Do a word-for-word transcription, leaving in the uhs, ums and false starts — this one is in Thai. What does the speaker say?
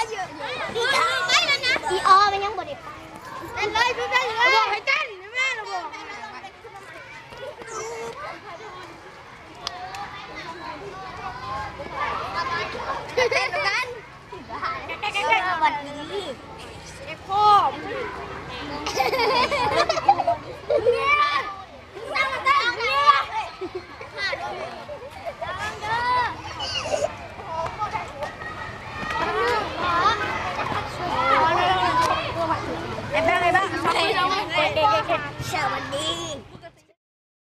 เยอะอีออไปแล้วนะอีออมันยังบ่ได้ไปนั่นเลยพี่ได้เลยบอกให้เต้นแม่เราบอก